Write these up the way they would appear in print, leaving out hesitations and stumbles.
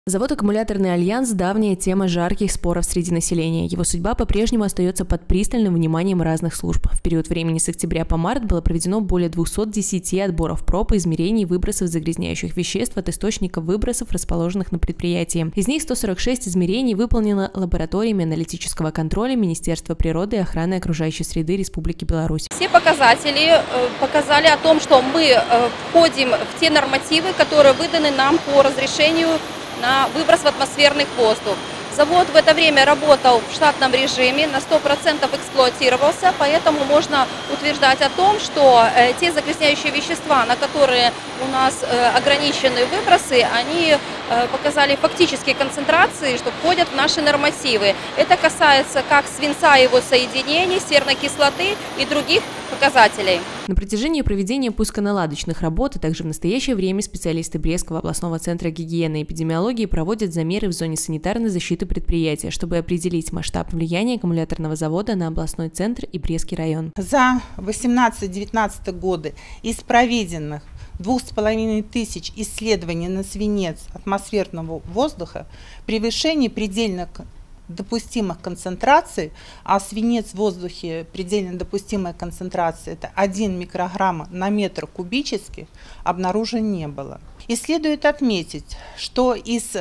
Завод «Аккумуляторный альянс» – давняя тема жарких споров среди населения. Его судьба по-прежнему остается под пристальным вниманием разных служб. В период времени с октября по март было проведено более 210 отборов проб, измерений выбросов загрязняющих веществ от источников выбросов, расположенных на предприятии. Из них 146 измерений выполнено лабораториями аналитического контроля Министерства природы и охраны окружающей среды Республики Беларусь. Все показатели показали о том, что мы входим в те нормативы, которые выданы нам по разрешению на выброс в атмосферный воздух. Завод в это время работал в штатном режиме, на 100% эксплуатировался, поэтому можно утверждать о том, что те загрязняющие вещества, на которые у нас ограничены выбросы, они показали фактические концентрации, что входят в наши нормативы. Это касается как свинца и его соединений, серной кислоты и других показателей. На протяжении проведения пусконаладочных работ, а также в настоящее время специалисты Брестского областного центра гигиены и эпидемиологии проводят замеры в зоне санитарной защиты предприятия, чтобы определить масштаб влияния аккумуляторного завода на областной центр и Брестский район. За 18-19 годы из проведенных 2500 исследований на свинец атмосферного воздуха превышение предельно допустимых концентраций, а свинец в воздухе предельно допустимая концентрация это 1 микрограмм на метр кубический, обнаружено не было. И следует отметить, что из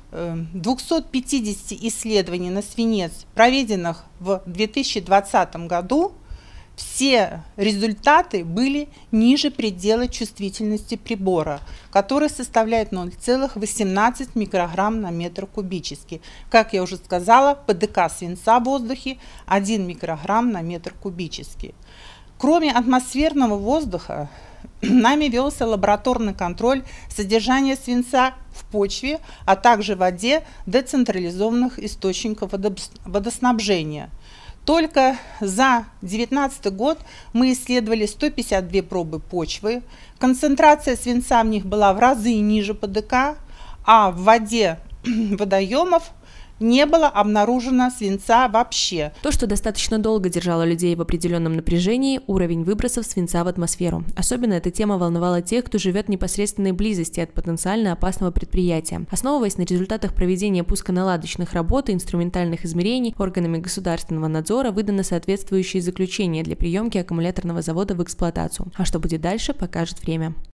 250 исследований на свинец, проведенных в 2020 году, все результаты были ниже предела чувствительности прибора, который составляет 0,18 микрограмм на метр кубический. Как я уже сказала, ПДК свинца в воздухе 1 микрограмм на метр кубический. Кроме атмосферного воздуха, нами велся лабораторный контроль содержания свинца в почве, а также в воде децентрализованных источников водоснабжения. Только за 2019 год мы исследовали 152 пробы почвы. Концентрация свинца в них была в разы ниже ПДК, а в воде водоемов не было обнаружено свинца вообще. То, что достаточно долго держало людей в определенном напряжении – уровень выбросов свинца в атмосферу. Особенно эта тема волновала тех, кто живет в непосредственной близости от потенциально опасного предприятия. Основываясь на результатах проведения пусконаладочных работ и инструментальных измерений, органами государственного надзора выдано соответствующее заключение для приемки аккумуляторного завода в эксплуатацию. А что будет дальше, покажет время.